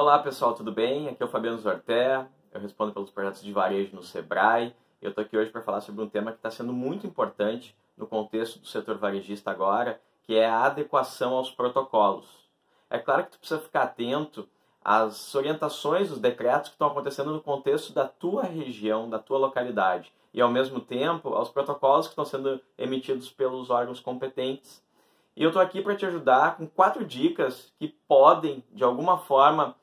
Olá pessoal, tudo bem? Aqui é o Fabiano Zorté, eu respondo pelos projetos de varejo no Sebrae. Eu estou aqui hoje para falar sobre um tema que está sendo muito importante no contexto do setor varejista agora, que é a adequação aos protocolos. É claro que tu precisa ficar atento às orientações dos decretos que estão acontecendo no contexto da tua região, da tua localidade, e ao mesmo tempo aos protocolos que estão sendo emitidos pelos órgãos competentes. E eu estou aqui para te ajudar com 4 dicas que podem, de alguma forma,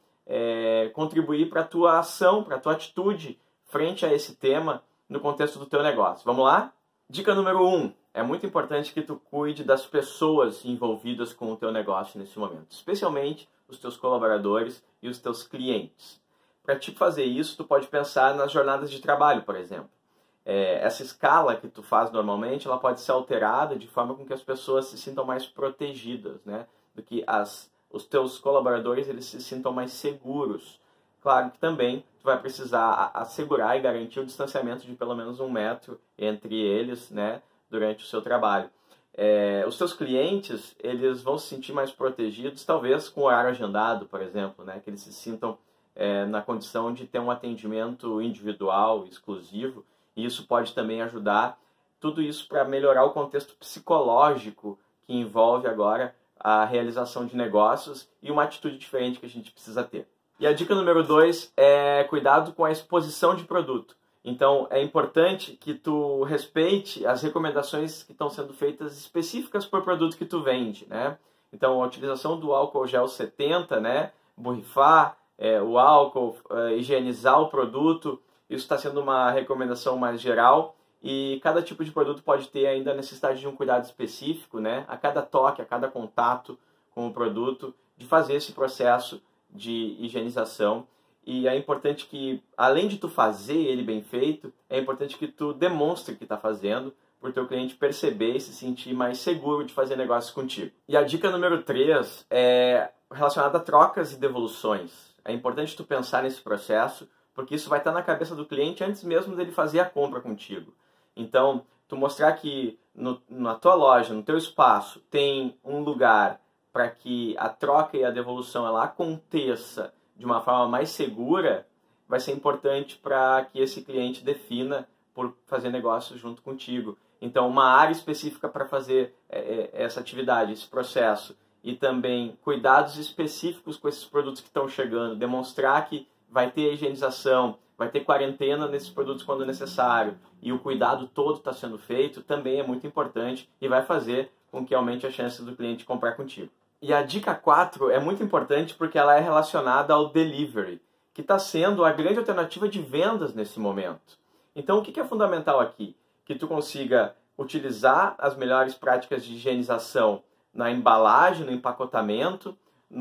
contribuir para a tua ação, para a tua atitude frente a esse tema no contexto do teu negócio. Vamos lá? Dica número 1. É muito importante que tu cuide das pessoas envolvidas com o teu negócio nesse momento, especialmente os teus colaboradores e os teus clientes. Para te fazer isso, tu pode pensar nas jornadas de trabalho, por exemplo. Essa escala que tu faz normalmente, ela pode ser alterada de forma com que as pessoas se sintam mais protegidas, né? Do que os teus colaboradores eles se sintam mais seguros. Claro que também tu vai precisar assegurar e garantir o distanciamento de pelo menos 1 metro entre eles, né? Durante o seu trabalho. Os teus clientes eles vão se sentir mais protegidos, talvez com horário agendado, por exemplo, né? Que eles se sintam na condição de ter um atendimento individual, exclusivo. E isso pode também ajudar, tudo isso para melhorar o contexto psicológico que envolve agora a realização de negócios e uma atitude diferente que a gente precisa ter. E a dica número 2 é cuidado com a exposição de produto. Então é importante que tu respeite as recomendações que estão sendo feitas específicas por produto que tu vende, né? Então a utilização do álcool gel 70, né? Borrifar o álcool, higienizar o produto. Isso está sendo uma recomendação mais geral e cada tipo de produto pode ter ainda a necessidade de um cuidado específico, né? A cada toque, a cada contato com o produto, de fazer esse processo de higienização. E é importante que, além de tu fazer ele bem feito, é importante que tu demonstre que está fazendo, para o teu cliente perceber e se sentir mais seguro de fazer negócios contigo. E a dica número 3 é relacionada a trocas e devoluções. É importante tu pensar nesse processo, porque isso vai estar na cabeça do cliente antes mesmo dele fazer a compra contigo. Então, tu mostrar que na tua loja, no teu espaço, tem um lugar para que a troca e a devolução ela aconteça de uma forma mais segura, vai ser importante para que esse cliente defina por fazer negócio junto contigo. Então, uma área específica para fazer essa atividade, esse processo, e também cuidados específicos com esses produtos que estão chegando, demonstrar que vai ter higienização, vai ter quarentena nesses produtos quando necessário e o cuidado todo está sendo feito, também é muito importante e vai fazer com que aumente a chance do cliente comprar contigo. E a dica 4 é muito importante porque ela é relacionada ao delivery, que está sendo a grande alternativa de vendas nesse momento. Então o que é fundamental aqui? Que tu consiga utilizar as melhores práticas de higienização na embalagem, no empacotamento,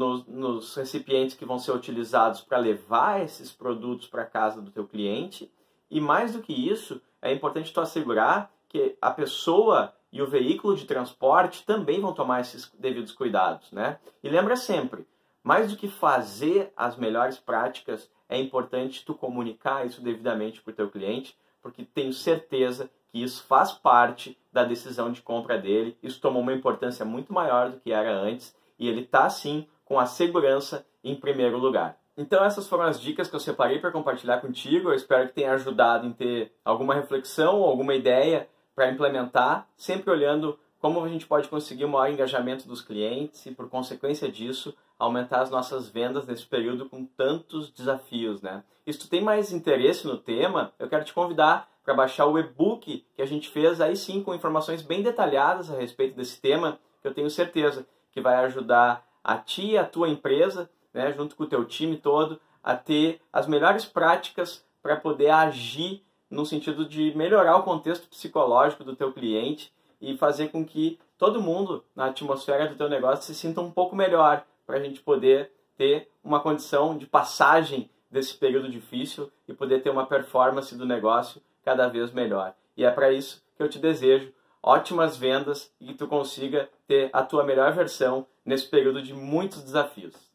nos recipientes que vão ser utilizados para levar esses produtos para a casa do teu cliente. E mais do que isso, é importante tu assegurar que a pessoa e o veículo de transporte também vão tomar esses devidos cuidados, né? E lembra sempre, mais do que fazer as melhores práticas, é importante tu comunicar isso devidamente para o teu cliente, porque tenho certeza que isso faz parte da decisão de compra dele. Isso tomou uma importância muito maior do que era antes e ele está, sim, com a segurança em primeiro lugar. Então essas foram as dicas que eu separei para compartilhar contigo. Eu espero que tenha ajudado em ter alguma reflexão, alguma ideia para implementar, sempre olhando como a gente pode conseguir um maior engajamento dos clientes e, por consequência disso, aumentar as nossas vendas nesse período com tantos desafios, né? E se tu tem mais interesse no tema, eu quero te convidar para baixar o e-book que a gente fez, aí sim, com informações bem detalhadas a respeito desse tema, que eu tenho certeza que vai ajudar a ti e a tua empresa, né, junto com o teu time todo, a ter as melhores práticas para poder agir no sentido de melhorar o contexto psicológico do teu cliente e fazer com que todo mundo na atmosfera do teu negócio se sinta um pouco melhor, para a gente poder ter uma condição de passagem desse período difícil e poder ter uma performance do negócio cada vez melhor. E é para isso que eu te desejo ótimas vendas e que tu consiga ter a tua melhor versão nesse período de muitos desafios.